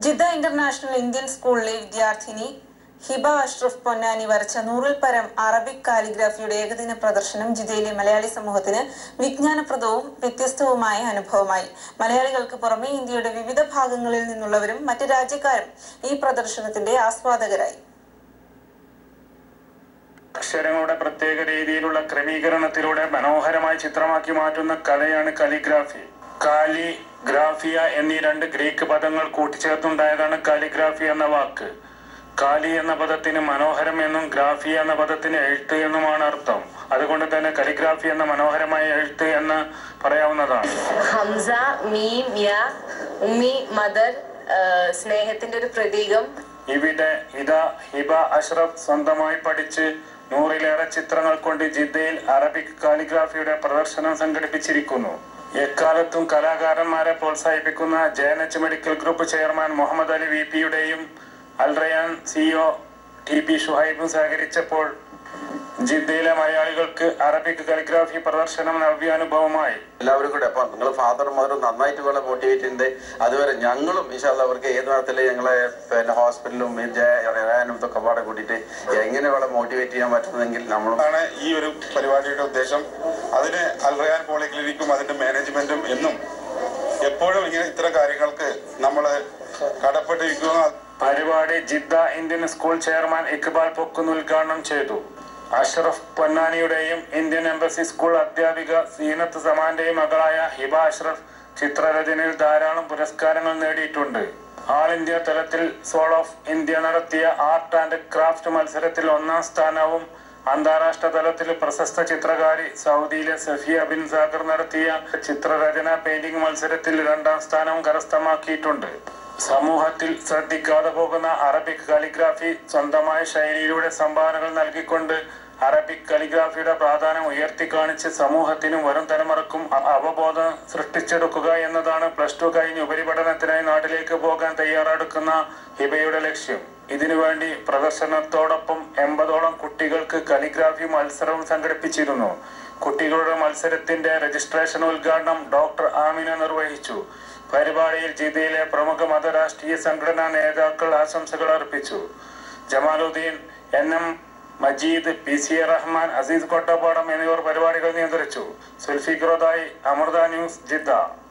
Jeddah international Indian സ്കൂളിലെ വിദ്യാർത്ഥിനി ഹിബ അഷ്റഫ് പൊന്നാനി വരച്ച 100-ൽ പരം അറബിക് കാലിഗ്രാഫിയുടെ ഏകദിന പ്രദർശനം ജിദ്ദയിലെ മലയാളി സമൂഹത്തിന് വിജ്ഞാനപ്രദവും വ്യത്യസ്തവുമായ അനുഭവമായി. മലയാളികൾക്ക് പുറമെ ഇന്ത്യയുടെ വിവിധ ഭാഗങ്ങളിൽ നിന്നുള്ളവരും മറ്റ് രാജ്യക്കാരും ഈ പ്രദർശനത്തിന്റെ ആസ്വാദകരായി. അക്ഷരങ്ങളുടെ പ്രത്യേക രീതിയിലുള്ള ക്രമീകരണത്തിലൂടെ മനോഹരമായി ചിത്രമാക്കി മാറ്റുന്ന കലയാണ് കാലിഗ്രാഫി. കാലിഗ്രാഫിയ എന്നീ രണ്ട് ഗ്രീക്ക് പദങ്ങൾ കൂട്ടിച്ചേർത്തുണ്ടായതാണ് കാലിഗ്രാഫി എന്ന വാക്ക്. കാലി എന്ന പദത്തിന് മനോഹരം എന്നും ഗ്രാഫി എന്ന പദത്തിന് എഴുത്ത് എന്നുമാണ് അർത്ഥം. അതുകൊണ്ട് തന്നെ കാലിഗ്രാഫി എന്ന മനോഹരമായ എഴുത്ത് എന്ന് പറയാവുന്നതാണ്. ഹംസ, മീം, യാ, ഉമ്മി, മദർ, സ്നേഹത്തിന്റെ ഒരു പ്രതീകം. ഇവിടെ ഹിബ അഷ്റഫ് സ്വന്തമായി പഠിച്ച് 100-ലേറെ ചിത്രങ്ങൾ കൊണ്ട് ജിദ്ദയിൽ അറബിക് കാലിഗ്രാഫിയുടെ പ്രദർശനം സംഘടിപ്പിച്ചിരിക്കുന്നു. എക്കാലത്തും കലാകാരന്മാരെ പ്രോത്സാഹിപ്പിക്കുന്ന JNH medical group chairman Muhammad Ali VPയുടെയും അൽറയാൻ CEO TP ഷുഹൈബും സഹകരിച്ചപ്പോൾ ജിദ്ദയിലെ മലയാളികൾക്ക് അറബിക് കാലിഗ്രാഫി പ്രദർശനം നവ്യാനുഭവമായി. എല്ലാവരും കൂടെ അപ്പൊ നിങ്ങൾ ഫാദറും മദറും നന്നായിട്ട് വേറെ മോട്ടിവേറ്റ് ഉണ്ട്. അതുവരെ ഞങ്ങളും ഇൻഷാല്ലാ അവർക്ക് ഏത് തരത്തില് ഞങ്ങളെ ഹോസ്പിറ്റലും ഇതൊക്കെ പാടെ കൂട്ടിയിട്ട് എങ്ങനെ വേറെ മോട്ടിവേറ്റ് ചെയ്യാൻ പറ്റുന്നതെങ്കിൽ നമ്മളും ഈ ഒരു പരിപാടിയുടെ ഉദ്ദേശം. അതിന് അൽറയാൻ പോളിക്ലിനിക്കും അതിന്റെ മാനേജ്മെന്റും എന്നും എപ്പോഴും ഇങ്ങനെ ഇത്തരം കാര്യങ്ങൾക്ക് നമ്മൾ കടപ്പെട്ടിരിക്കുന്ന പരിപാടി Jeddah Indian school chairman Iqbal Pokkunnu ഉദ്ഘാടനം ചെയ്തു. അഷ്റഫ് പൊന്നാനിയുടെയും ഇന്ത്യൻ എംബസി സ്കൂൾ അധ്യാപിക സീനത്ത് സമാന്റെയും മകളായ ഹിബ അഷ്റഫ് ചിത്രരചനയിൽ ധാരാളം പുരസ്കാരങ്ങൾ നേടിയിട്ടുണ്ട്. ആൾ ഇന്ത്യ തലത്തിൽ സോൾ ഓഫ് ഇന്ത്യ നടത്തിയ ആർട്ട് ആൻഡ് ക്രാഫ്റ്റ് മത്സരത്തിൽ 1-ാം സ്ഥാനവും അന്താരാഷ്ട്ര തലത്തിൽ പ്രശസ്ത ചിത്രകാരി സൗദിയിലെ സഫിയ ബിൻ സാഗർ നടത്തിയ ചിത്രരചന പെയിന്റിംഗ് മത്സരത്തിൽ 2-ാം സ്ഥാനവും കരസ്ഥമാക്കിയിട്ടുണ്ട്. സമൂഹത്തിൽ ശ്രദ്ധിക്കാതെ പോകുന്ന അറബിക് കാലിഗ്രാഫി സ്വന്തമായ ശൈലിയിലൂടെ സംഭാവനകൾ നൽകിക്കൊണ്ട് അറബിക് കാലിഗ്രാഫിയുടെ പ്രാധാന്യം ഉയർത്തിക്കാണിച്ച് സമൂഹത്തിനും വരും തലമുറക്കും അവബോധം സൃഷ്ടിച്ചെടുക്കുക എന്നതാണ് +2 കഴിഞ്ഞ് ഉപരിപഠനത്തിനായി നാട്ടിലേക്ക് പോകാൻ തയ്യാറെടുക്കുന്ന ഹിബയുടെ ലക്ഷ്യം. ഇതിനുവേണ്ടി പ്രദർശനത്തോടൊപ്പം 80ഓളം കുട്ടികൾക്ക് കാലിഗ്രാഫി മത്സരവും സംഘടിപ്പിച്ചിരുന്നു. കുട്ടികളുടെ മത്സരത്തിന്റെ രജിസ്ട്രേഷൻ ഉദ്ഘാടനം ഡോക്ടർ ആമിന നിർവഹിച്ചു. പരിപാടിയിൽ ജിദ്ദയിലെ പ്രമുഖ മതരാഷ്ട്രീയ സംഘടനാ നേതാക്കൾ ആശംസകൾ അർപ്പിച്ചു. ജമാലുദ്ദീൻ, NM മജീദ്, PCA റഹ്മാൻ, അസീസ് കൊട്ടപ്പാടം എന്നിവർ പരിപാടികൾ നിയന്ത്രിച്ചു. Zulfiq Rodayi, Amrita news, Jeddah.